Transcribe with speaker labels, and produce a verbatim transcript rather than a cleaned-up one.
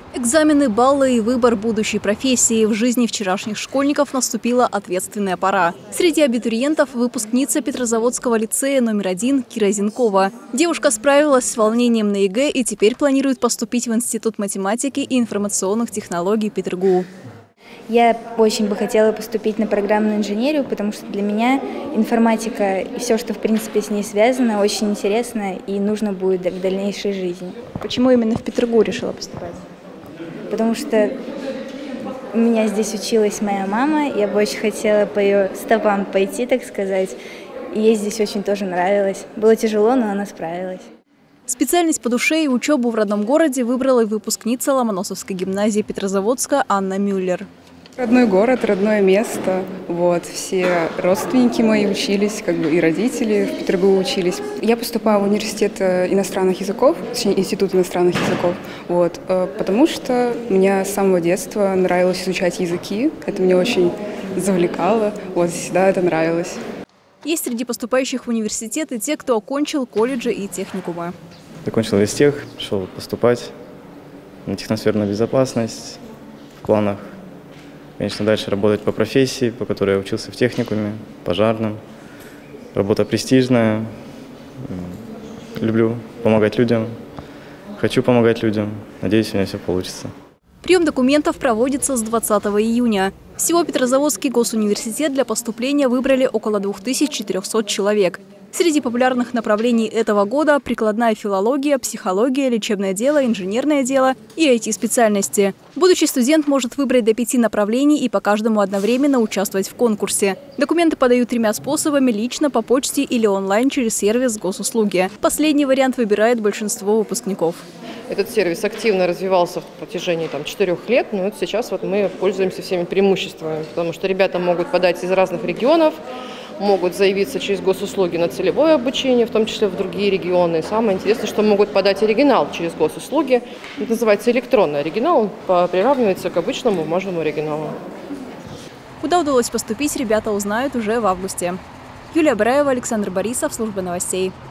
Speaker 1: Экзамены, баллы и выбор будущей профессии. В жизни вчерашних школьников наступила ответственная пора. Среди абитуриентов выпускница Петрозаводского лицея номер один Кира Зинкова. Девушка справилась с волнением на ЕГЭ и теперь планирует поступить в Институт математики и информационных технологий ПетерГУ.
Speaker 2: Я очень бы хотела поступить на программную инженерию, потому что для меня информатика и все, что в принципе с ней связано, очень интересно и нужно будет в дальнейшей жизни.
Speaker 1: Почему именно в ПетерГУ решила поступать?
Speaker 2: Потому что у меня здесь училась моя мама, я бы очень хотела по ее стопам пойти, так сказать. И ей здесь очень тоже нравилось. Было тяжело, но она справилась.
Speaker 1: Специальность по душе и учебу в родном городе выбрала и выпускница Ломоносовской гимназии Петрозаводска Анна Мюллер.
Speaker 3: Родной город, родное место. Вот, все родственники мои учились, как бы и родители в ПетерГУ учились. Я поступаю в университет иностранных языков, точнее, институт иностранных языков, вот, потому что мне с самого детства нравилось изучать языки. Это мне очень завлекало, вот, всегда это нравилось.
Speaker 1: Есть среди поступающих в университет и те, кто окончил колледжи и техникумы.
Speaker 4: Закончил вестех, шел поступать на техносферную безопасность, в планах, конечно, дальше работать по профессии, по которой я учился в техникуме, пожарном. Работа престижная, люблю помогать людям, хочу помогать людям, надеюсь, у меня все получится.
Speaker 1: Прием документов проводится с двадцатого июня. Всего Петрозаводский госуниверситет для поступления выбрали около двух тысяч четырёхсот человек. Среди популярных направлений этого года – прикладная филология, психология, лечебное дело, инженерное дело и ай ти-специальности. Будущий студент может выбрать до пяти направлений и по каждому одновременно участвовать в конкурсе. Документы подают тремя способами – лично, по почте или онлайн через сервис госуслуги. Последний вариант выбирает большинство выпускников.
Speaker 5: Этот сервис активно развивался в протяжении там, четырех лет, но вот сейчас вот мы пользуемся всеми преимуществами, потому что ребята могут подать из разных регионов, могут заявиться через госуслуги на целевое обучение, в том числе в другие регионы. Самое интересное, что могут подать оригинал через госуслуги. Это называется электронный оригинал, он приравнивается к обычному бумажному оригиналу.
Speaker 1: Куда удалось поступить, ребята узнают уже в августе. Юлия Бараева, Александр Борисов, служба новостей.